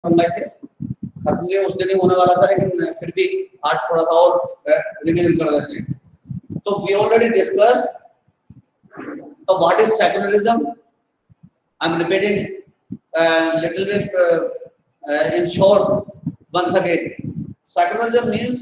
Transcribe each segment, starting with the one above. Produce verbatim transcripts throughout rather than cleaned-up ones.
से खत्म ये उस दिन ही होने वाला था, लेकिन फिर भी आज थोड़ा सा और रिवीजन कर लेते हैं। तो वी ऑलरेडी डिस्कस तो what is secularism. I am repeating little bit in short once again. Secularism means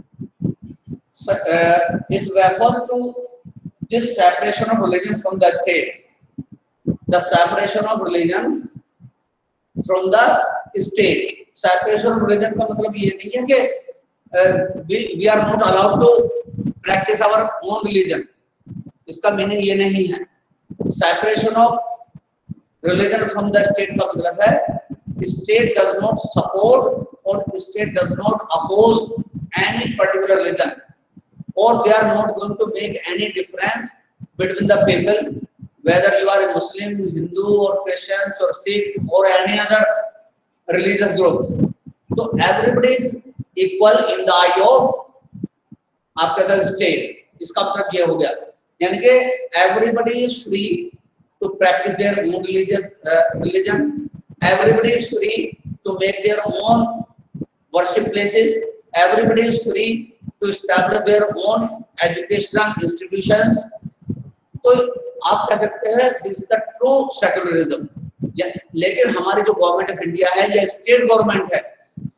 uh, is refers to this separation of religion from the state. The separation of religion from the state. Separation of religion का मतलब ये नहीं है कि uh, we, we are not allowed to practice our own religion. इसका meaning ये नहीं है। Separation of religion from the state का मतलब है state does not support or state does not oppose any particular religion, or they are not going to make any difference between the people, whether you are a Muslim, Hindu or Christians or Sikh or any other religious group. So everybody is equal in the eye of आपका the state. इसका मतलब ये हो गया, यानी कि everybody is free to practice their own religious uh, religion. Everybody is free to make their own worship places. Everybody is free to establish their own educational institutions. तो आप कह सकते हैं this is the true secularism. लेकिन हमारी जो government of India है या स्टेट गवर्नमेंट है,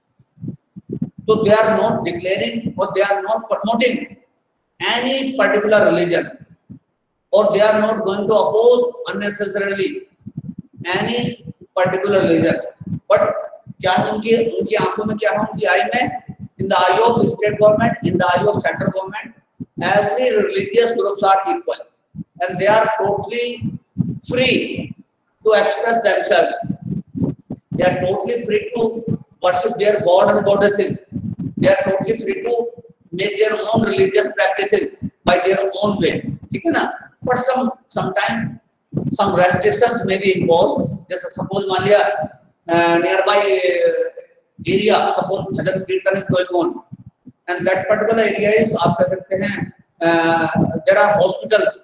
तो they are not declaring or they are not promoting any particular religion, or they are not going to oppose unnecessarily any particular religion. But क्या उनकी उनकी आंखों में क्या है, उनकी आई में, in the eye of state government, in the eye of central government, every religious groups are equal and they are totally free to express themselves. They are totally free to worship their god and goddesses. They are totally free to make their own religious practices by their own way. ठीक है ना? But some sometimes some restrictions may be imposed. जैसे suppose मान लिया Uh, nearby uh, area, suppose Bhajan Kirtan is going on, and that particular area is आप कह सकते हैं uh, there are hospitals,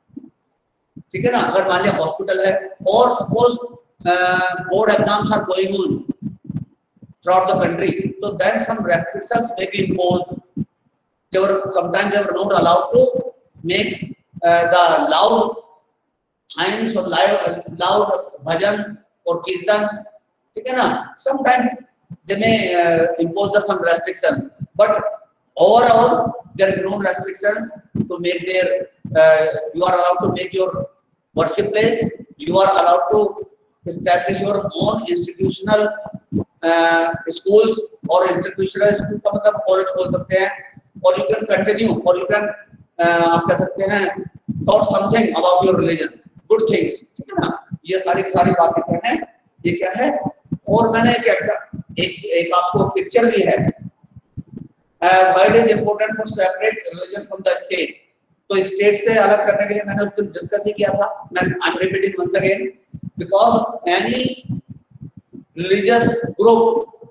ठीक है ना? अगर मान लिया hospital है, और suppose uh, board exams are going on throughout the country, so then some restrictions may be imposed. They were sometimes they were not allowed to make uh, the loud hymns or loud loud bhajan or kirtan. ठीक है ना? Sometimes they may uh, impose the some restrictions, but overall there are no restrictions to make their. Uh, you are allowed to make your worship place. You are allowed to establish your own institutional uh, schools or institutional school का मतलब college खोल सकते हैं, और you can continue or you can uh, आप कह सकते हैं talk something about your religion, good things. ठीक है ना? ये सारी सारी बातें क्या हैं? ये क्या है? और मैंने क्या एक एक आपको पिक्चर दी है, why it is important for separate religion from the state. तो स्टेट से अलग करने के लिए मैंने उस दिन डिस्कस ही किया था। मैं I am repeating once again, because any religious group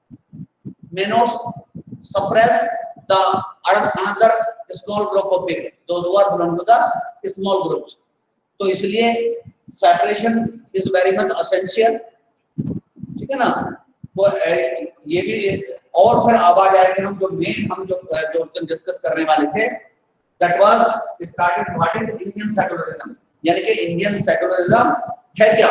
may not suppress the another small group of people, those who are belong to the small groups. तो इसलिए separation is very much essential, ठीक है ना? तो ये भी, और फिर आवाज आएगी हम जो मेन हम जो जो उस दिन डिस्कस करने वाले थे, that was started what is Indian secularism, यानी कि इंडियन सेक्युलरिज्म है क्या।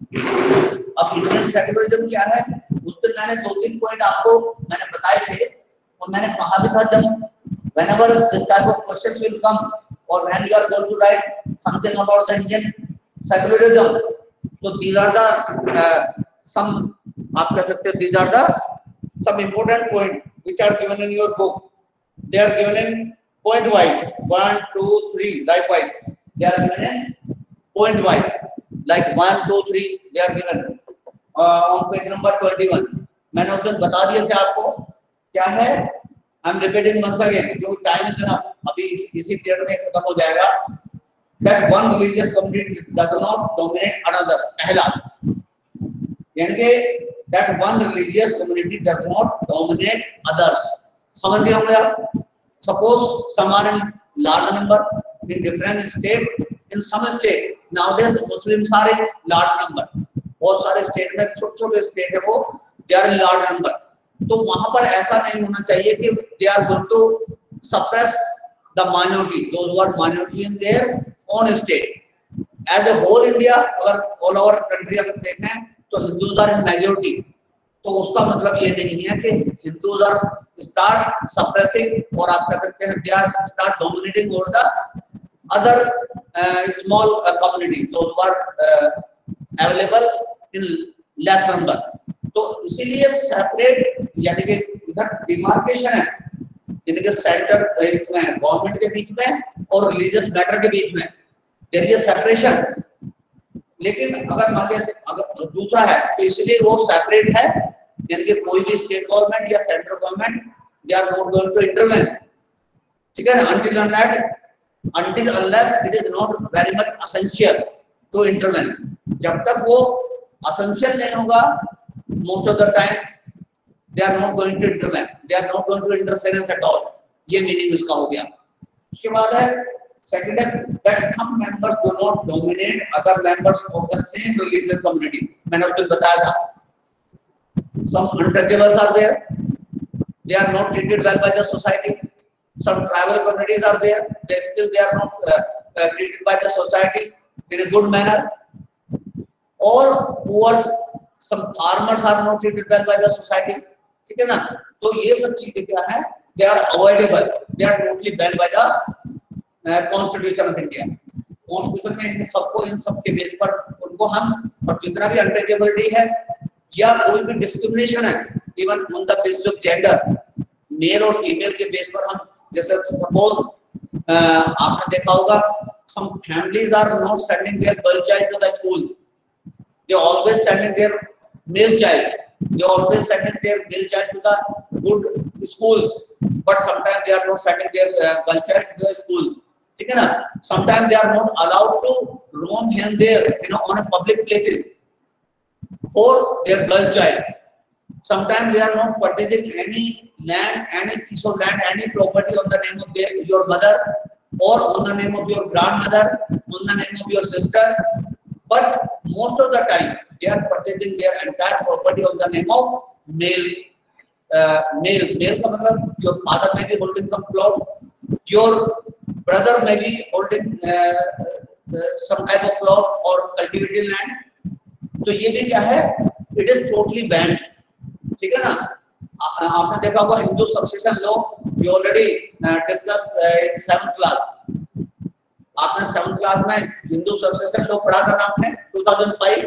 अब इंडियन सेक्युलरिज्म क्या है, उस दिन मैंने दो तीन पॉइंट आपको मैंने बताए थे, और मैंने कहा भी था जब whenever this type of questions will come or when you are going to write something about the Indian secularism, so these are the uh, some आप कह सकते हैं these are the some important point which are given in your book. They are given in point wise, one, two, three, likewise they are given in point wise, like one, two, three they are given uh, on page number twenty-one. मैंने उस दिन बता दिया था आपको क्या है। I am repeating once again, जो टाइम इज ना अभी इस, इसी पीरियड में खत्म हो जाएगा। That one religious community does not dominate another, पहला, यानी कि that one religious community does not dominate others. समझ गए होंगे आप? Suppose some are in large number in different state, in some state nowadays Muslims are in large number, बहुत सारे state में छोटे छोटे स्टेट है वो they are in large number, तो वहां पर ऐसा नहीं होना चाहिए कि they are going to suppress the minority, those who are minority in their own state. As a whole India, अगर ऑल ओवर कंट्री अगर देखें तो हिंदूज आर इन मेजॉरिटी, तो उसका मतलब ये नहीं है कि हिंदूज आर स्टार्ट सप्रेसिंग, और आप कह सकते हैं they are start dominating over the other small community those who are available in less number. तो इसीलिए सेपरेट यानी कि इधर डिमार्केशन है, यानी कि सेंटर इसमें गवर्नमेंट के बीच में और रिलीजियस मैटर के बीच में देयर इज सेपरेशन। लेकिन अगर मान लिया अगर दूसरा है तो इसलिए वो सेपरेट है, यानी कि कोई भी स्टेट गवर्नमेंट या central government they are not going to intervene, ठीक है ना, until unless until unless it is not very much essential to intervene. जब तक वो एसेंशियल नहीं होगा, most of the time they are not going to intervene, they are not going to interference at all, ये meaning इसका हो गया। उसके बाद है सेकंड है that some members do not dominate other members of the same religious community, मैंने उस दिन बताया था। some untouchables are there, they are not treated well by the society, some tribal communities are there, they still they are not uh, uh, treated by the society in a good manner, or poor some farmers are not treated well by the society, ठीक है ना। तो ये सब चीजें क्या है, they are avoidable, they are totally ban by the constitution of India. Constitution में इन सबको इन सब के बेस पर उनको हम, और जितना भी अनटचेबिलिटी है या कोई भी डिस्क्रिमिनेशन है even on the basis of gender, male और फीमेल के बेस पर हम, जैसे सपोज आपने देखा होगा some families are not sending their girl child to the school, they always sending their male child, they always sending their male child to the good schools, but sometimes they are not sending their uh, girl child to the schools, ठीक है ना। sometimes they are not allowed to roam here and there, you know, on a public places for their girl child, sometimes they are not purchasing any land, any piece of land, any property on the name of their, your mother, or on the name of your grandmother, on the name of your sister, but most of the time they are purchasing their entire property on the name of male uh, male male का मतलब your father may be holding some plot, your brother may be holding uh, uh, some type of plot or cultivated land, तो ये भी क्या है, it is totally banned, ठीक है ना। आ, आपने देखा होगा Hindu succession law, we already uh, discussed uh, in seventh class, आपने सेवंथ क्लास में हिंदू सक्सेशन लॉ पढ़ा था ना आपने two thousand five।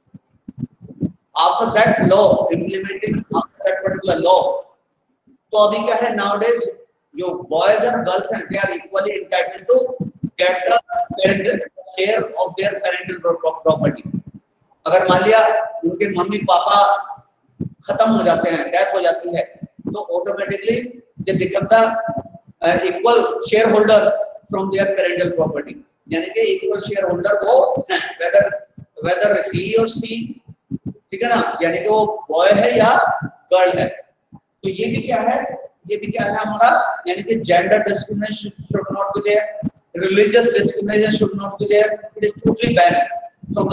after that law implementing after that particular law, तो अभी क्या है, nowadays जो boys and girls हैं they are equally entitled to get the parental share of their parental property। अगर मान लिया उनके मम्मी पापा खत्म हो जाते हैं, डेथ हो जाती है, तो automatically they become the equal share holders from their parental property, यानी कि इक्वल शेयर होल्डर वो हैं, वेदर वेदर ही और सी, ठीक है ना, यानी कि वो बॉय है या गर्ल है। तो ये भी क्या है, ये भी क्या है हमारा, यानी कि gender discrimination should not be there, religious discrimination should not be there, it is totally ban from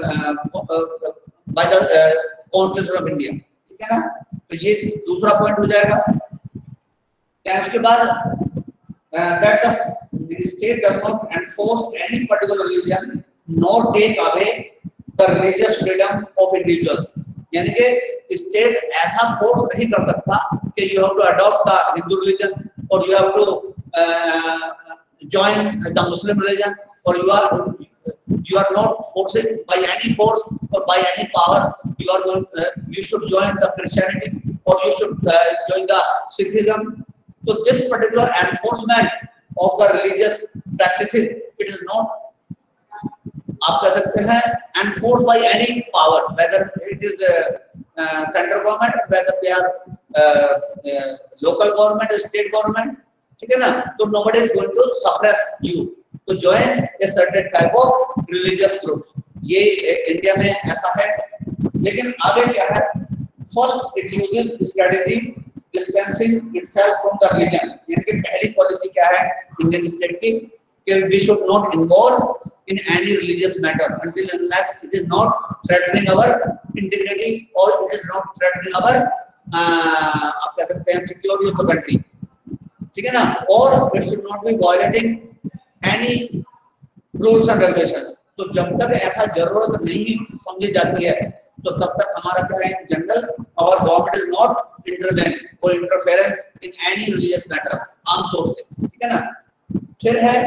the by the constitution of India, ठीक है ना। तो ये दूसरा पॉइंट हो जाएगा। उसके बाद that the state does not enforce any particular religion nor take away the religious freedom of individuals, यानी कि स्टेट ऐसा फोर्स नहीं कर सकता कि you have to adopt the Hindu religion or you have to uh, join the Muslim religion, or you are you are not forcing by any force or by any power you are going uh, you should join the Christianity or you should uh, join the Sikhism। So this particular enforcement of the religious practices, it is not, आप कह सकते हैं, enforced by any power, whether it is uh, uh, central government, whether they are uh, uh, local government or state government, ठीक है ना। तो nobody is going to suppress you to join a certain type of religious group। ये India में ऐसा है। लेकिन आगे क्या है, first it uses strategy distancing itself from the religion, यानी कि पहली पॉलिसी क्या है इंडियन स्टेट की, कि we should not involve in any religious matter until unless it is not threatening our integrity or it is not threatening our uh, आप कह सकते हैं security of the country, ठीक है ना, और it should not be violating any rules and regulations। तो जब तक ऐसा जरूरत नहीं समझी जाती है तो तब तक हमारा क्या है, जनरल और गवर्नमेंट इज नॉट इंटरवेन और interference in any religious matters, आमतौर से, ठीक है ना। फिर है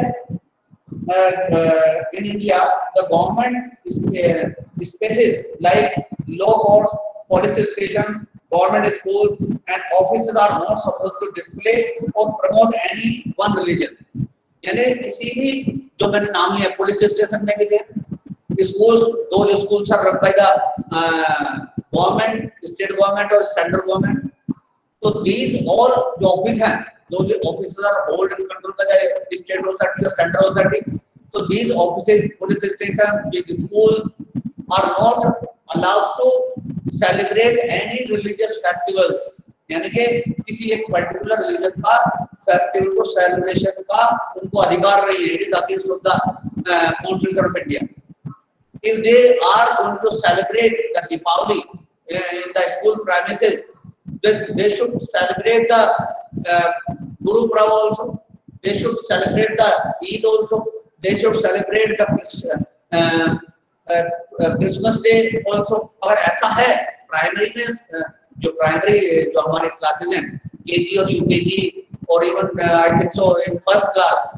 in India the government spaces like law courts, police stations, government schools and offices are not supposed to display और प्रमोट एनी वन रिलीजन। यानी किसी भी, जो मैंने नाम लिया, पुलिस स्टेशन में भी थे, schools, those schools are run by the uh, government, state government or central government. So these all the office हैं, those offices are hold and control by the state authority or central authority. So these offices, police stations, these schools are not allowed to celebrate any religious festivals. यानी कि किसी एक particular religion का festival को celebration का उनको अधिकार नहीं है। It is against the constitution of India. If they are going to celebrate the Deepavali in the school premises, then they should celebrate the uh, Guru Purab also. They should celebrate the Eid also. They should celebrate the uh, uh, uh, Christmas Day also. अगर ऐसा है primary में, जो primary जो हमारे classes हैं, KG और UKG और even I think so in first class,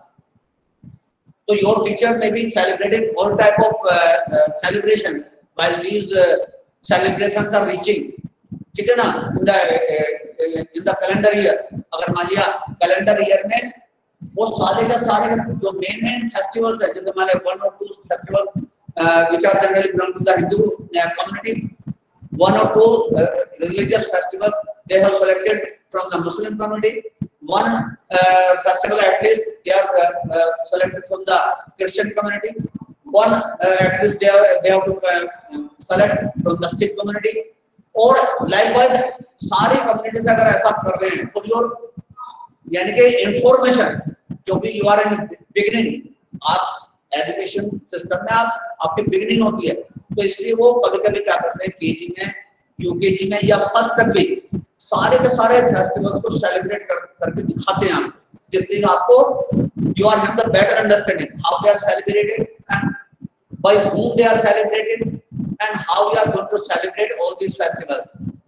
so your teacher may be celebrating all type of uh, uh, celebrations while these uh, celebrations are reaching, ठीक है ना, in the uh, in the calendar year। अगर मान लिया calendar year में वो सारे का सारे जो main main festivals है, जैसे हमारे one or two festivals uh, which are generally belong to the Hindu uh, community, one or two uh, religious festivals they have selected from the Muslim community, one uh, festival at least they are uh, uh, selected from the Christian community, one uh, at least they have, they have to uh, select from the Sikh community, और likewise सारी communities अगर ऐसा कर रहे हैं for your यानी कि information, क्योंकि you are in beginning, आप education system में आप आपकी beginning होती है, तो इसलिए वो कभी-कभी क्या करते हैं केजी में, यूकेजी में या फर्स्ट तक भी सारे के सारे फेस्टिवल्स को सेलिब्रेट कर, करके दिखाते हैं आपको, जिससे आपको you are have the better understanding how they are celebrated and by whom they are celebrated and how you are going to celebrate all these festivals.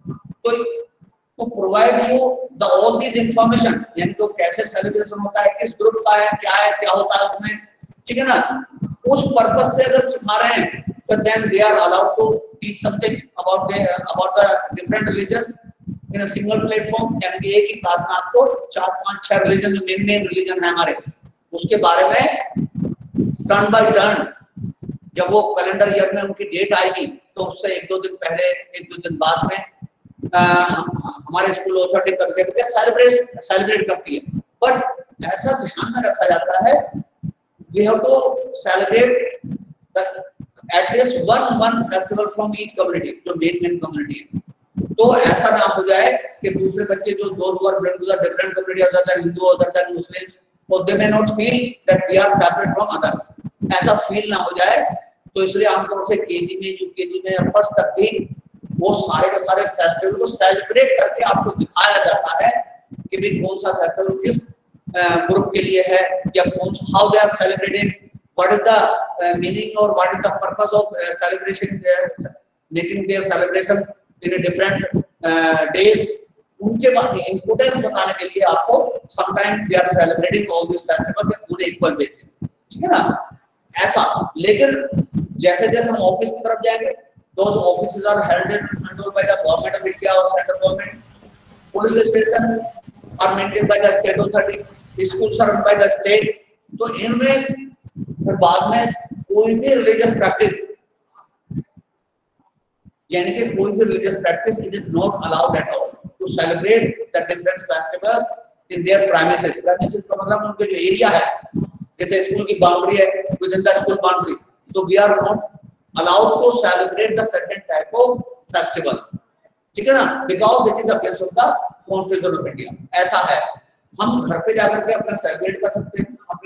तो to provide you the all these information, यानी तो कैसे celebration होता है, किस group का है, क्या है, क्या होता है उसमें, ठीक है ना, उस पर्पस से अगर सिखा रहे हैं तो then they are allowed to teach something about the about the different religions in a single platform। यानी कि एक ही क्लास में आपको चार पांच छह रिलीजन जो मेन मेन रिलीजन है हमारे, उसके बारे में टर्न बाय टर्न, जब वो कैलेंडर ईयर में उनकी डेट आएगी तो उससे एक दो दिन पहले एक दो दिन बाद में आ, हमारे स्कूल अथॉरिटी कभी कभी सेलिब्रेट सेलिब्रेट करती है। बट ऐसा ध्यान में रखा जाता है we have to celebrate at least one one festival from each community, जो मेन मेन कम्युनिटी है। तो ऐसा ना हो जाए कि दूसरे बच्चे जो दोस्त who are belong to the different community other than Hindu other than Muslims, और they may not feel that we are separate from others, ऐसा फील ना हो जाए। तो इसलिए आमतौर से केजी में, यूकेजी में या फर्स्ट तक भी वो सारे के सारे फेस्टिवल को सेलिब्रेट करके आपको दिखाया जाता है कि भाई कौन सा फेस्टिवल किस ग्रुप के लिए है, या कौन how they are celebrating, what is the meaning और what is the purpose of celebration, making their celebration in a different days. उनके बाद इंपोर्टेंस बताने के लिए आपको sometimes we are celebrating all this festivals on equal basis, ठीक है ना, ऐसा। लेकिन जैसे जैसे हम ऑफिस की तरफ जाएंगे, those offices are held and controlled by the government of India or central government, police stations are maintained by the state authority, schools are run by the state। तो इनमें फिर बाद में कोई भी रिलीजियस प्रैक्टिस यानी कि कोई भी religious practice it is not allowed at all to celebrate the different festivals in their premises. Premises का मतलब उनके जो एरिया है, जैसे स्कूल की बाउंड्री है, within the school boundary, तो we are not allowed to celebrate the certain type of festivals, ठीक है ना, because it is against the constitution of India। ऐसा है, हम घर पे जाकर के अपना सेलिब्रेट कर सकते हैं, अपने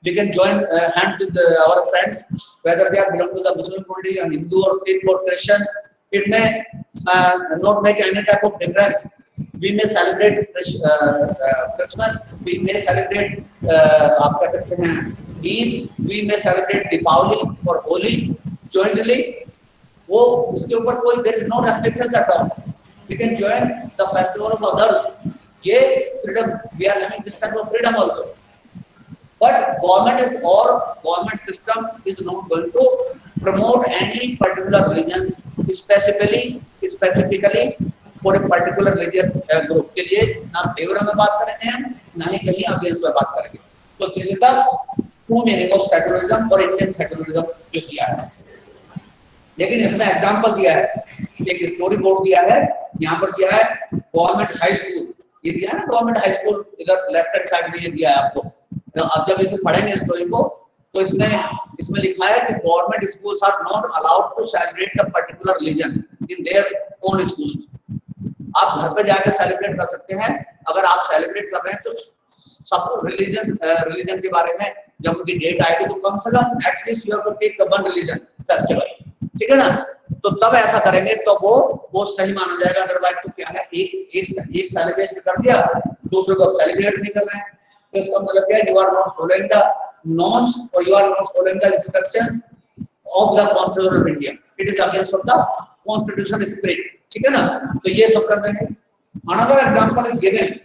we can join uh, hand with uh, our friends, whether they are belong to the Muslim community or Hindu or Sikh or Christians. It may uh, not make any type of difference. We may celebrate uh, uh, Christmas, we may celebrate uh, आप कह सकते हैं Eid, we may celebrate Diwali or Holi jointly. वो इसके ऊपर कोई there is no restrictions at all. We can join the festival of others. ये freedom, we are having this type of freedom also. But government is or government system is not going to promote any particular religion specifically specifically for a particular religious uh, group के लिए ना favour में बात करेंगे हम ना ही कहीं against में बात करेंगे. तो this is the true meaning of secularism और इंडियन सेक्युलरिज्म जो दिया है. लेकिन इसमें एग्जांपल दिया है, एक स्टोरी बोर्ड दिया है, यहाँ पर दिया है गवर्नमेंट हाई स्कूल, ये दिया है ना गवर्नमेंट हाई स्कूल, इधर लेफ्ट हैंड साइड में ये दिया है आपको. अब जब इसे पढ़ेंगे स्टोरी को तो इसमें इसमें लिखा है कि government schools are not allowed to celebrate the particular religion in their own schools. आप घर पे जाकर सेलिब्रेट कर सकते हैं. अगर आप सेलिब्रेट कर रहे हैं तो सब रिलीजन रिलीजन के बारे में जब उनकी डेट आएगी तो कम से कम at least you have to take the one religion festival, ठीक है ना. तो तब ऐसा करेंगे तो वो वो सही माना जाएगा. अदरवाइज तो क्या है, एक एक एक सेलिब्रेशन कर दिया, दूसरे को सेलिब्रेट नहीं कर रहे हैं, तो इसका मतलब क्या है, you are not following the norms और you are not following the instructions of the constitution of India. It is against of the constitution spirit, ठीक है ना. तो ये सब कर देंगे. Another example is given,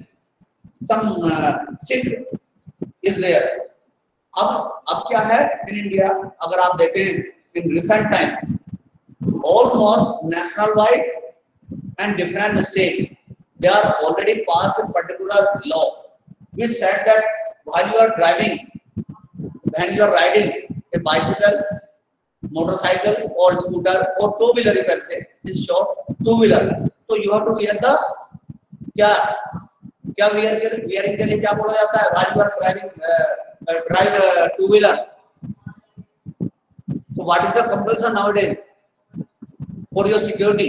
some Sikh is there. अब अब क्या है इन इंडिया, अगर आप देखें in recent time almost national wide and different state they are already passed a particular law which said that while you are driving, when you are riding a bicycle, motorcycle or scooter or two wheeler, you can say in short two wheeler, so you have to wear the क्या क्या wear के wearing के लिए क्या बोला जाता है, while you are driving uh, uh, drive uh, two wheeler. So what is the compulsion nowadays for your security?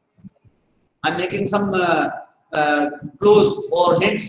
I'm making some uh, uh, clues or hints.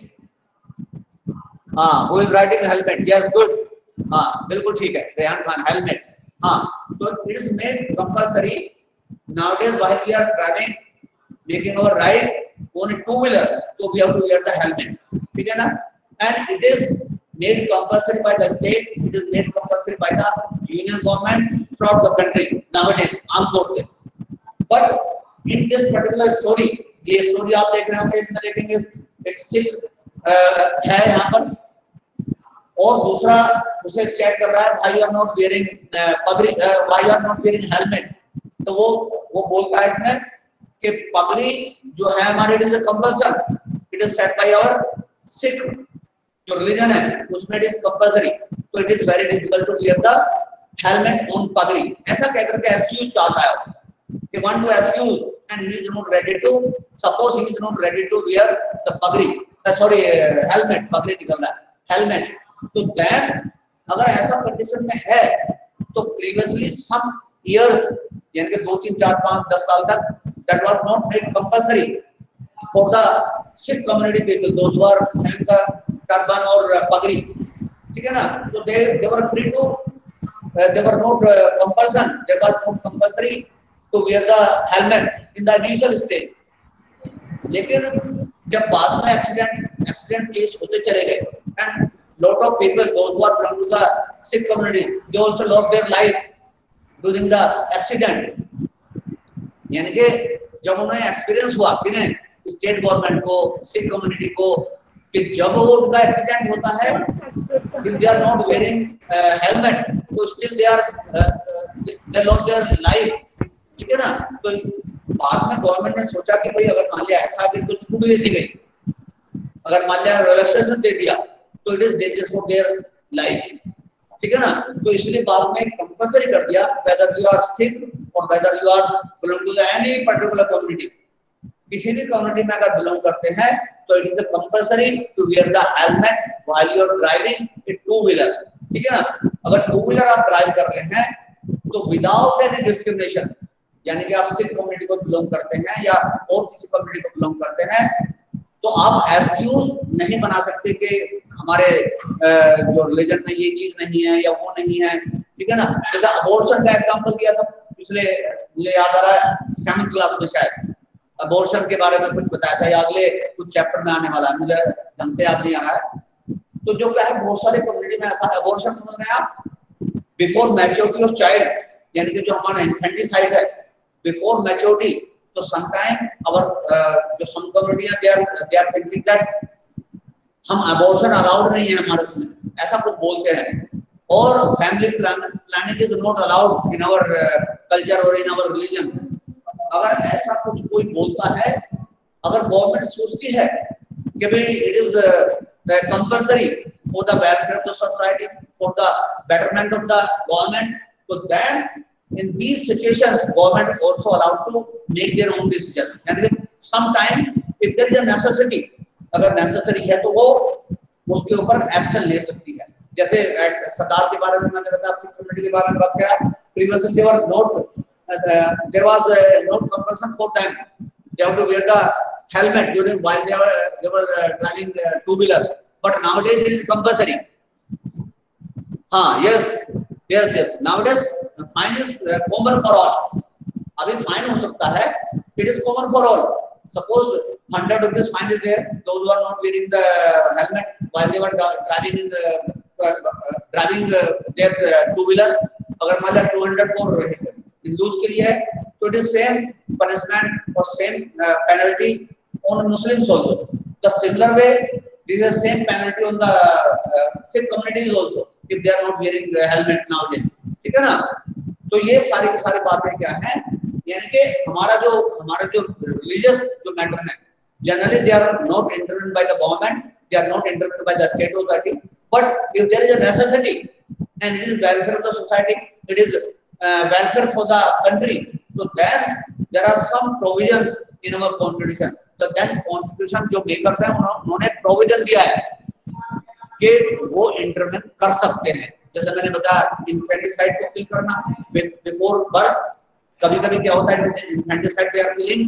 हाँ, who is riding helmet? Yes, good. हाँ, बिल्कुल ठीक है, Rehan Khan helmet. हाँ, तो it is made compulsory nowadays while we are driving, making our ride on a two wheeler, so we have to wear the helmet. ठीक है ना? And it is made compulsory by the state. It is made compulsory by the union government throughout the country nowadays. आम तौर से. But in this particular story, ये story आप देख रहे होंगे, इसमें देखेंगे एक सिख है यहाँ पर और दूसरा उसे चेक कर रहा है why you are not wearing पगड़ी, why you are not wearing helmet. तो वो वो बोलता है इसमें कि पगड़ी जो है हमारे it is a compulsion, it is set by our Sikh जो रिलीजन है उसमें it is compulsory, तो it is very difficult to wear the helmet on पगड़ी. ऐसा कह करके excuse चाहता है. He want to excuse and he is not ready to, suppose he is not ready to wear the pagri, uh, sorry uh, helmet, pagri निकल रहा है helmet. तो then अगर ऐसा कंडीशन में है तो previously some years यानी कि दो तीन चार पाँच दस साल तक that was not made compulsory for the Sikh community people, those who are having the turban or uh, pagri, ठीक है ना. तो they they were free to uh, they were not uh, compulsion, they were not compulsory to wear the helmet in the initial stage. लेकिन जब बाद में accident accident case होते चले गए and lot of people those who are belong to the Sikh community they also lost their life during the accident. यानी कि जब उन्हें एक्सपीरियंस हुआ किन्हें, स्टेट गवर्नमेंट को, सिख कम्युनिटी को, कि जब वो उनका एक्सीडेंट होता है if they are not wearing uh, helmet तो still they are uh, they lost their life, ठीक है ना. तो बाद में गवर्नमेंट ने सोचा कि भाई अगर मान लिया ऐसा कि कुछ छूट दे दी गई, अगर मान लिया रिलैक्सेशन दे दिया तो it is dangerous for their life, ठीक है ना. तो इसलिए बाद में कंपल्सरी कर दिया वेदर यू आर सिख और whether you are belong to any particular community, किसी भी कम्युनिटी में अगर बिलोंग करते हैं तो it is compulsory to wear the helmet while you are driving a two wheeler, ठीक है ना. अगर टू व्हीलर आप ड्राइव कर रहे हैं तो विदाउट एनी डिस्क्रिमिनेशन, यानी कि आप सिख कम्युनिटी को बिलोंग करते हैं या और किसी कम्युनिटी को बिलोंग करते हैं, तो आप एक्सक्यूज नहीं बना सकते कि हमारे जो रिलीजन में ये चीज नहीं है या वो नहीं है, ठीक है ना। जैसे अबॉर्शन का एग्जांपल दिया था पिछले, मुझे याद आ रहा है सेवंथ क्लास में शायद, अबॉर्शन के बारे में कुछ बताया था, या अगले कुछ चैप्टर में आने वाला है, मुझे ढंग से याद नहीं आ रहा है। तो जो क्या है, बहुत सारे कम्युनिटी में ऐसा अबॉर्शन समझ रहे हैं आप, बिफोर मैच्योरिटी ऑफ चाइल्ड, यानी कि जो हमारा इन्फेंटिसाइड है बिफोर मैच्योरिटी। तो समटाइम अवर जो सम कम्युनिटियां they are they are thinking that हम अबॉर्शन अलाउड नहीं है हमारे उसमें, ऐसा कुछ बोलते हैं। और family planning is not allowed in our culture और इन आवर रिलीजन। अगर ऐसा कुछ कोई बोलता है, अगर गवर्नमेंट सोचती है कि भाई it is compulsory for the welfare of the society, for the betterment of the government, तो then in these situations government also allowed to make their own decision, and sometime if there is a necessity, अगर necessary है तो वो उसके ऊपर action ले सकती है। जैसे सरदार के बारे में मैंने बताया, सिख कम्युनिटी के बारे में बात किया, previously they were not uh, there was uh, no compulsion for them, they have to wear the helmet during while they were they were uh, driving uh, two wheeler, but nowadays it is compulsory. हाँ, yes yes yes nowadays fine is common for all. अभी fine हो सकता है, it is common for all. Suppose hundred rupees fine is there, those who are not wearing the helmet while they were driving in driving their two wheeler, अगर मान लिया two hundred for Hindus के लिए है, तो it is same punishment और same penalty on Muslims also. The similar way this is same penalty on the Sikh communities also if they are not wearing helmet nowadays, ठीक है ना। तो ये सारी की सारी बातें क्या है, यानी कि हमारा जो हमारा जो रिलीजियस जो मैटर है, generally they are not intervened by the government, they are not intervened by the state authority, but if there is a necessity and it is welfare of the society, it is welfare for the country, तो then there are some provisions in our constitution. तो then constitution जो makers हैं उन्होंने provision दिया है कि वो इंटरवेंट कर सकते हैं। जैसे मैंने बताया इन्फेंटिसाइड को किल करना बिफोर बर्थ, कभी कभी क्या होता है infanticide they are killing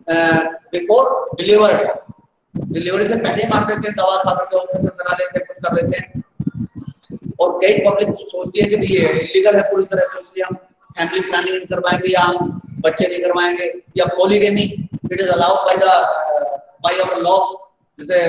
before deliver, delivery से पहले मार देते हैं, दवा खा करके ऑपरेशन करा लेते हैं, कुछ कर लेते हैं। और कई पब्लिक सोचती है कि ये इलीगल है पूरी तरह, तो इसलिए हम फैमिली प्लानिंग नहीं करवाएंगे या हम बच्चे नहीं करवाएंगे, या polygamy it is allowed by the by our law. जैसे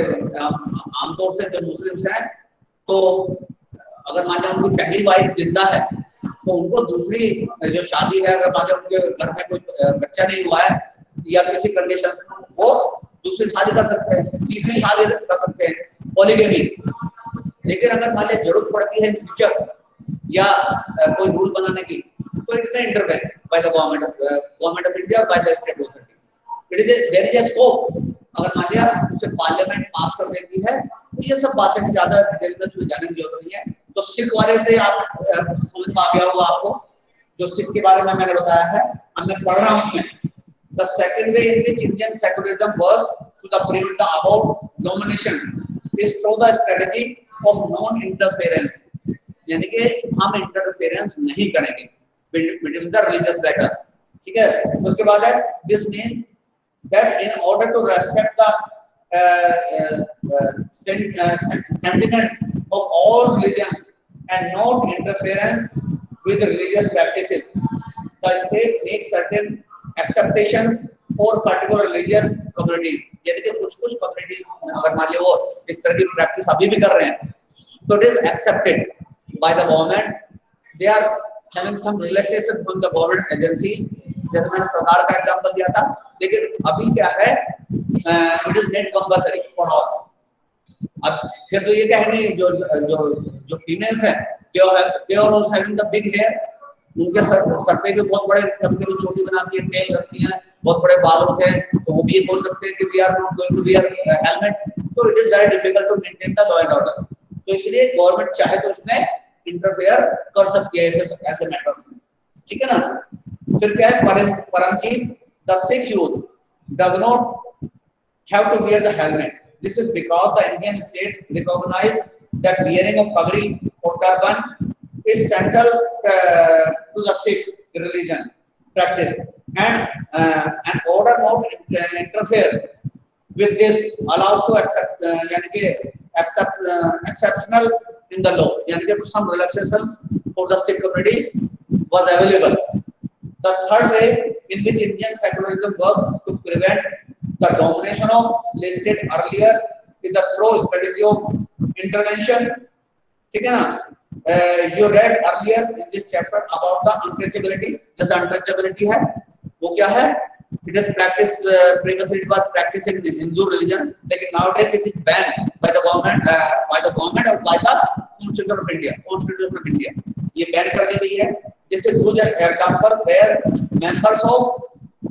आमतौर से जो मुस्लिम्स हैं, तो अगर मान लिया उनकी पहली वाइफ जिंदा है, तो उनको दूसरी जो शादी है, अगर मान लिया उनके घर में कोई बच्चा नहीं हुआ है या किसी कंडीशन में, वो दूसरी शादी कर सकते हैं, तीसरी शादी कर सकते हैं, पॉलीगेमी। लेकिन अगर मान लिया जरूरत पड़ती है इन फ्यूचर या कोई रूल बनाने की, तो इट में intervene by the government government of India by the state authority, it is there is a scope. अगर मान लिया उसे पार्लियामेंट पास कर देती है, तो ये सब बातें ज्यादा डिटेल में उसमें जाने की जरूरत नहीं है। तो सिख वाले से आप समझ में आ गया होगा आपको, जो सिख के बारे में मैंने बताया है, अब मैं पढ़ रहा हूं उसमें। The second way in which Indian secularism works to the prevent the about domination is through the strategy of non interference, यानी कि हम इंटरफेरेंस नहीं करेंगे बिटवीन द रिलीजियस मैटर्स, ठीक है। उसके बाद है this mean that in order to respect the uh, uh, uh, sent, uh, sentiments of all religions and not interference with religious practices, the state makes certain acceptations for particular religious communities। यानी कि कुछ कुछ communities अगर मान लो वो इस तरह की practice अभी भी कर रहे हैं, तो it is accepted by the government, they are having some relaxation from the government agencies। जैसे मैंने सरदार का एग्जांपल दिया था, लेकिन अभी क्या है, it is not compulsory for all. अब फिर तो ये कहेंगे जो जो जो फीमेल्स हैं, they are also having the big hair, उनके सर सर पे भी बहुत बड़े, कभी कभी छोटी बनाती है, टेल रखती हैं, बहुत बड़े बाल होते हैं, तो वो भी बोल सकते हैं कि we are not going to wear helmet. तो it is very difficult to maintain the law and order. तो इसलिए गवर्नमेंट चाहे तो इसमें इंटरफेयर कर सकती है ऐसे ऐसे मैटर्स में, ठीक है ना। फिर क्या है, परंतु the Sikh youth does not have to wear the helmet. This is because the Indian state recognized that wearing of pagri or turban is central uh, to the Sikh religion practice, and uh, an order not interfere with this allowed to accept uh, यानी कि except uh, exceptional in the law, यानी कि some relaxations for the Sikh community was available. The third way in which Indian secularism works to prevent the domination of listed earlier is the through strategy of intervention. ठीक है ना? Uh, you read earlier in this chapter about the untouchability. जैसे untouchability है, वो क्या है? It is practiced uh, previously it was practiced in Hindu religion, लेकिन nowadays it is banned by the government, uh, by the government or by the Constitution of India. Constitution of India ये ban कर दी गई है. This is good example where members of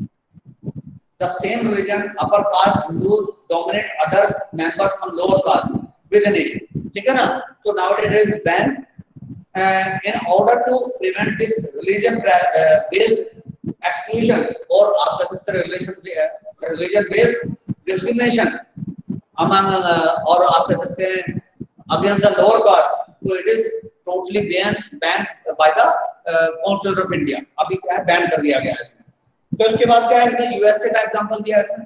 the same religion, upper caste Hindus dominate others members from lower caste within it. ठीक है ना? So nowadays it is banned. Uh, in order to prevent this religion uh, based exclusion or आप कह सकते हैं religion religion based discrimination among uh, और आप कह सकते हैं against the lower caste, so it is totally banned banned by the uh, Constitution of India. अभी क्या है, बैन कर दिया गया है. तो इसके बाद क्या है, इसने यूएसए का एग्जांपल दिया है.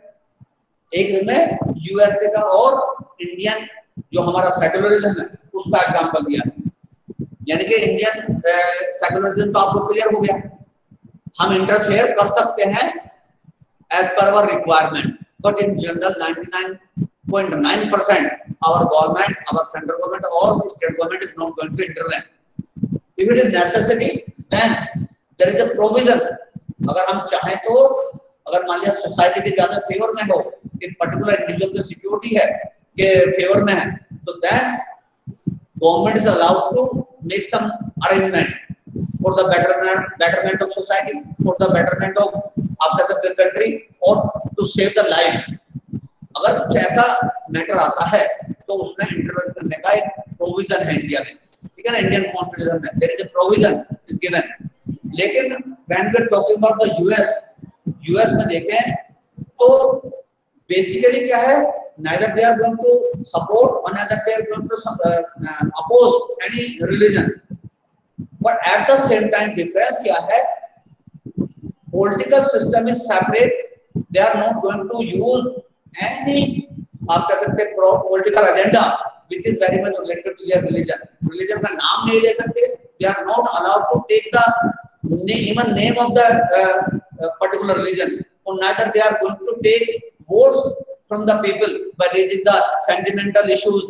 एक इसमें यूएसए का और इंडियन जो हमारा सेकुलरिज्म है उसका एग्जांपल दिया है. यानी कि इंडियन सेकुलरिज्म तो आपको क्लियर हो गया, हम इंटरफेयर कर सकते हैं as per our requirement, but in general ninety-nine point nine percent our government, our central government or state government is not going to intervene. If it is necessity, then there is a provision. अगर हम चाहें तो, अगर मान लिया society के ज्यादा favour में हो, एक पर्टिकुलर इंडिविजुअल की सिक्योरिटी है के फेवर में है, तो then government is allowed to make some arrangement for the betterment betterment of society, for the betterment of आप कह सकते हैं country, or to save the life. अगर कुछ ऐसा मैटर आता है तो उसमें इंटरवेंट करने का एक प्रोविजन है इंडिया में. ठीक है ना? इंडियन कॉन्स्टिट्यूशन में there is a provision is given. लेकिन when we are talking about the US, US में देखें तो बेसिकली क्या है, neither they are going to support or neither they are going to uh, uh, oppose any religion, but at the same time difference क्या है, political system is separate. They are not going to use any आप कह सकते हैं political agenda which is very much related to their religion. religion का नाम नहीं ले सकते. They are not allowed to take the even name of the uh, uh, particular religion, or neither they are going to take votes from the people by raising the sentimental issues.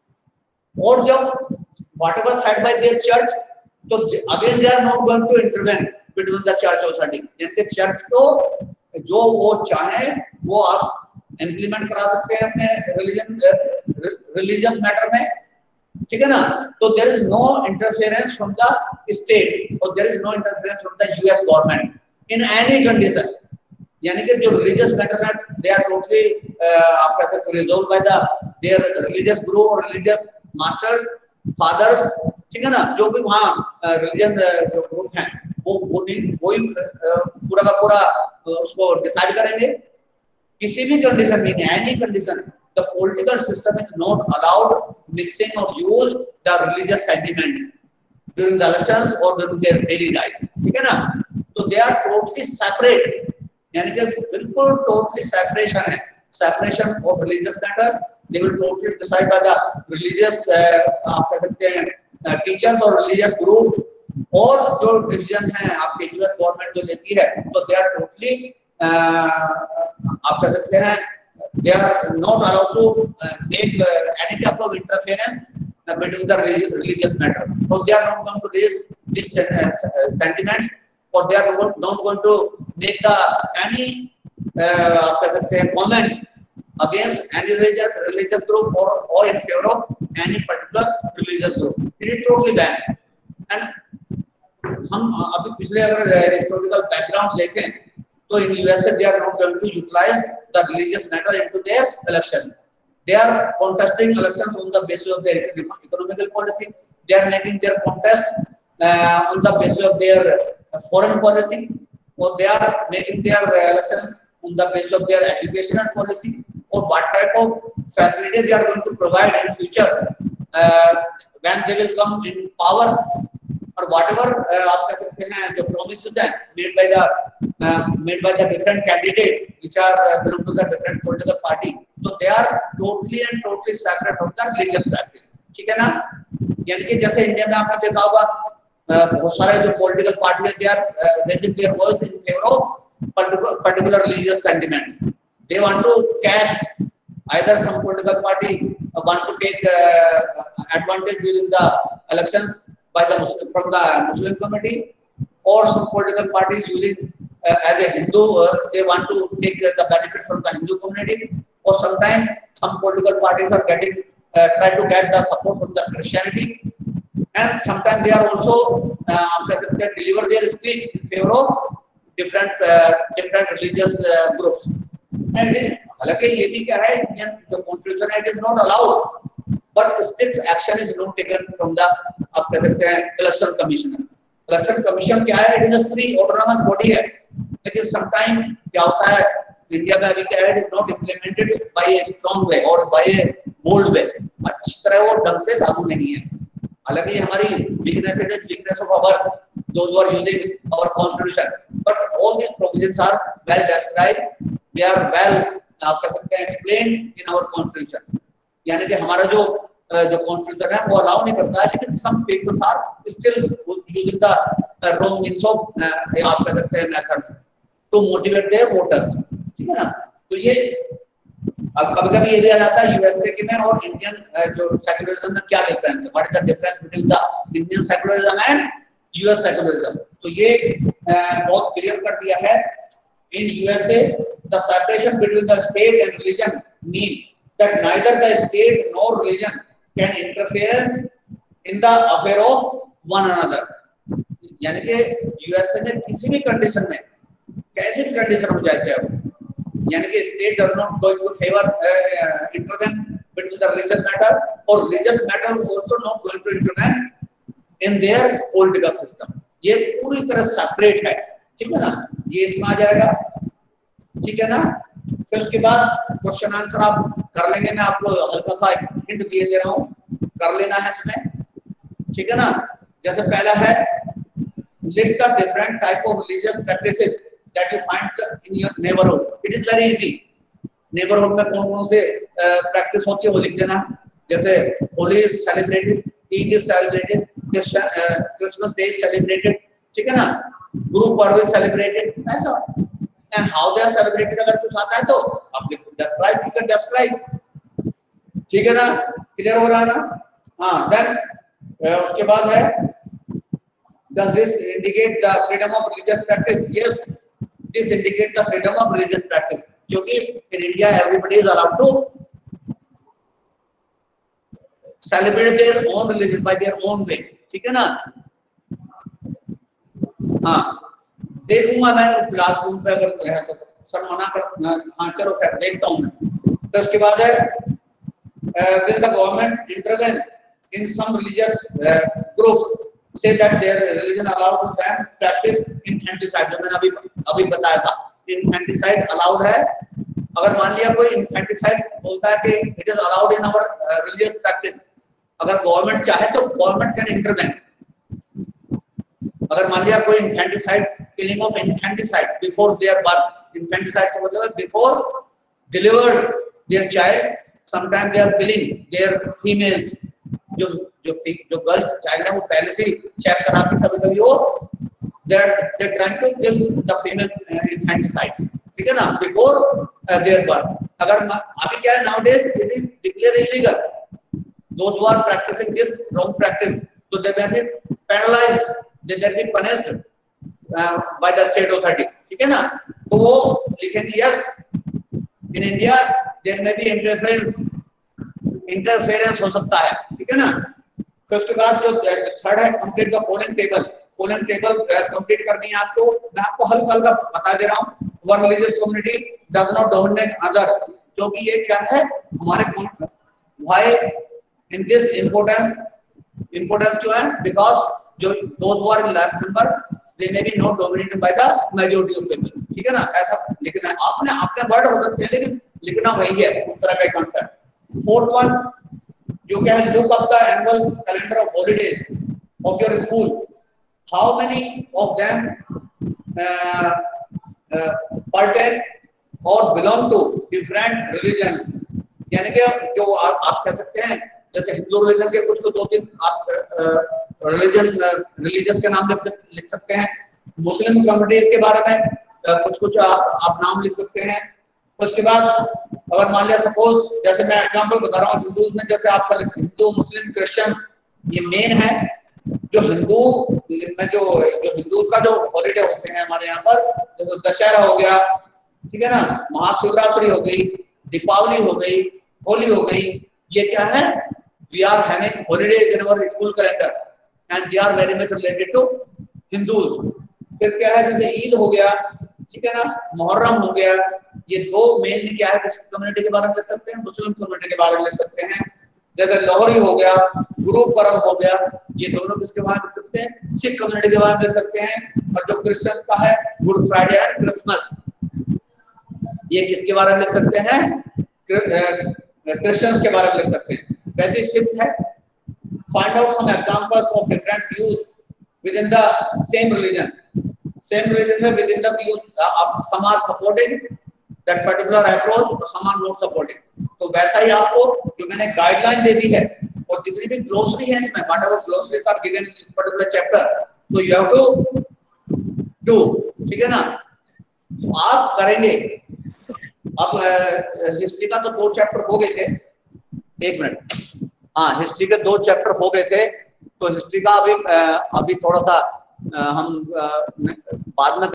और जब whatever said by their church, तो again they are not going to intervene between the church authority. जैसे church को जो वो चाहे वो आप इम्प्लीमेंट करा सकते हैं अपने रिलीजन रिलीजियस मैटर में. ठीक है ना? तो there is no interference from the state और there is no interference from the US government in any condition. यानी कि जो रिलीजियस मैटर है दे आर टोटली आप कह सकते हैं resolve by the their religious guru और रिलीजियस मास्टर्स फादर्स. ठीक है ना? जो भी वहाँ रिलीजन जो ग्रुप हैं वो वो वही पूरा का पूरा उसको डिसाइड करेंगे. किसी भी कंडीशन में, in any condition, the political system is not allowed mixing और use the religious sentiment during the elections और ड्यूरिंग देयर डेली लाइफ. ठीक है ना? तो दे आर टोटली सेपरेट, यानी कि बिल्कुल टोटली सेपरेशन है. Separation of religious matters, they will totally decide by the religious आप कह सकते हैं टीचर्स और रिलीजियस ग्रुप. और जो डिसीजन है आपके यूएस गवर्नमेंट जो लेती है तो दे आर टोटली आप कह सकते हैं they are not allowed to uh, make uh, any type of interference uh, between the religious matters. So they are not going to raise these uh, sentiments, or they are not going to make the any uh, आप कह सकते हैं comment against any religious religious group or or in favor of any particular religious group. It is totally banned. And हम अभी पिछले अगर historical background देखें तो in U S A they are not going to utilize the religious matter into their elections. They are contesting elections on the basis of their economical policy. They are making their contest uh, on the basis of their uh, foreign policy, or they are making their uh, elections on the basis of their educational policy, or what type of facility they are going to provide in future uh, when they will come in power. और whatever uh, आप कह सकते हैं जो promises हैं made by the uh, made by the different candidate which are uh, belong to the different political party, so they are totally and totally separate from the religious practice. ठीक है ना? यानी कि जैसे इंडिया में आपने देखा होगा बहुत सारे जो पॉलिटिकल पार्टी है, they are raising their voice in favor of particular particular religious sentiments. They want to cash, either some political party want to take uh, advantage during the elections by the Muslim, from the Muslim community, or some political parties using uh, as a Hindu uh, they want to take uh, the benefit from the Hindu community, or sometimes some political parties are getting uh, try to get the support from the Christianity, and sometimes they are also uh, they deliver their speech in favor of different uh, different religious uh, groups. And हालांकि ये भी क्या है, Indian जो constitution है, it is not allowed, but strict action is not taken from the आप कह सकते हैं इलेक्शन कमीशन. इलेक्शन कमीशन क्या है, it is a free autonomous body है, लेकिन समटाइम क्या होता है इंडिया में अभी क्या है, it is not implemented by a strong way और बाय ए बोल्ड वे, अच्छी तरह वो ढंग से लागू नहीं है. हालांकि हमारी weakness it is weakness of ours those who are using our constitution, but all these provisions are well described, they are well आप कह सकते हैं explained in our constitution. यानी कि हमारा जो जो constitution है वो allow नहीं करता है, लेकिन some people are still using the wrong means of आप कह सकते हैं methods to motivate their voters. ठीक है ना? तो ये अब कभी-कभी ये भी आ जाता है यूएसए के में और इंडियन जो सेक्युलरिज्म में क्या डिफरेंस है, what is the difference between the Indian secularism and US secularism. तो ये बहुत क्लियर कर दिया है. In USA the separation between the state and religion mean that neither the state nor religion can interference in the affair of one another. यानी कि USA में किसी भी कंडीशन में, कैसी भी कंडीशन हो जाए चाहे वो, यानी कि state does not going to favour intervene between the religious matter और religious matter also not going to intervene in their political system. ये पूरी तरह सेपरेट है. ठीक है ना? ये इसमें आ जाएगा. ठीक है ना? फिर उसके बाद क्वेश्चन आंसर आप कर लेंगे. मैं आपको हल्का सा हिंट दिए दे रहा हूँ, कर लेना है इसमें. ठीक है ना? जैसे पहला है list the different type of religious practices that you find in your neighborhood. It is very easy. Neighborhood में कौन कौन से प्रैक्टिस होती है वो लिख देना. जैसे Holi is celebrated, Eid is celebrated, Christmas day is celebrated. ठीक है ना? Guru Parv is celebrated. ऐसा. And how they are celebrated अगर कुछ आता है तो आप लिख डिस्क्राइब, यू कैन डिस्क्राइब. ठीक है ना? क्लियर हो रहा है ना? हाँ. देन उसके बाद है does this indicate the freedom of religious practice? Yes, this indicates the freedom of religious practice. क्योंकि in India everybody is allowed to celebrate their own religion by their own way. ठीक है ना? हाँ. देखूंगा मैं क्लासरूम पे अगर है तो सर मना कर. हाँ चलो खैर देखता हूँ मैं. तो उसके बाद है will the government intervene in some religious uh, groups say that their religion allowed to them practice infanticide. जो मैंने अभी अभी बताया था, infanticide allowed है. अगर मान लिया कोई infanticide बोलता है कि it is allowed in our uh, religious practice, अगर गवर्नमेंट चाहे तो गवर्नमेंट कैन इंटरवेन. अगर मान लिया कोई infanticide, killing of infanticide before their birth, infanticide का मतलब है before delivered their child, sometimes they are killing their females. जो जो जो गर्ल्स चाइल्ड है वो पहले से चेक करा के कभी कभी वो there they trying to kill the female infanticides. ठीक है ना? Before their birth. अगर अभी क्या है nowadays it is declare illegal. Those who are practising this wrong practice तो they may be penalised, they may be punished by the state authority. ठीक है ना? तो वो लिखेंगे yes in India there may be interference interference हो सकता है. ठीक है ना? फिर उसके बाद जो थर्ड है complete the following table. Following table complete करनी है आपको. मैं आपको हल्का हल्का बता दे रहा हूँ. One religious community does not dominate other. क्योंकि ये क्या है हमारे why in this importance importance क्यों है? बिकॉज जो those who are in less number they may be not dominated by the majority of people. ठीक है ना? ऐसा लिखना है. आपने अपने वर्ड हो सकते हैं लेकिन लिखना वही है, उस तरह का कॉन्सेप्ट. फोर्थ वन जो क्या है look up the annual calendar of holidays of your school how many of them uh, uh, pertain or belong to different religions, यानी कि जो आप, आप कह सकते हैं जैसे हिंदू रिलीजन के कुछ को दो तीन आप रिलीजन रिलीजियस के नाम लिख, लिख सकते हैं, मुस्लिम कम्युनिटीज के बारे में uh, कुछ कुछ आप, आप नाम लिख सकते हैं। उसके बाद अगर मान लिया सपोज जैसे मैं एग्जांपल बता रहा हूँ हिंदू में, जैसे आपका हिंदू मुस्लिम क्रिश्चियन ये मेन है। जो हिंदू में जो जो हिंदू का जो हॉलीडे होते हैं हमारे यहाँ पर, जैसे दशहरा हो गया, ठीक है ना, महाशिवरात्रि हो गई, दीपावली हो गई, होली हो गई, ये क्या है, we are having holidays in our school calendar and they are very much related to Hindus. फिर क्या है, जैसे ईद हो गया, ठीक है ना, मुहर्रम हो गया, ये दो मेन क्या है, किस कम्युनिटी के बारे में लिख सकते हैं, मुस्लिम कम्युनिटी के बारे में लिख सकते हैं। जैसे लोहरी हो गया, गुरु पर्व हो गया, ये दोनों किसके बारे में लिख सकते हैं, सिख कम्युनिटी के बारे में लिख सकते हैं। और जो क्रिश्चियन का है गुड फ्राइडे एंड क्रिसमस, ये किसके बारे में लिख सकते हैं, क्रिश्चियंस के बारे में लिख सकते हैं। वैसे फिफ्थ है, find out some examples of different views within the same religion. Same religion में within the views some are supporting that particular approach और सम आर नॉट सपोर्टिंग। तो वैसा ही आपको जो मैंने गाइडलाइन दे दी है और जितनी भी ग्लोसरी है इसमें, whatever glossaries are given in this particular chapter, तो यू हैव टू डू, ठीक है ना, तो आप करेंगे। अब हिस्ट्री का तो दो चैप्टर हो गए थे, एक मिनट, हाँ हिस्ट्री के दो चैप्टर हो गए थे, तो हिस्ट्री का अभी अभी थोड़ा सा हम बाद में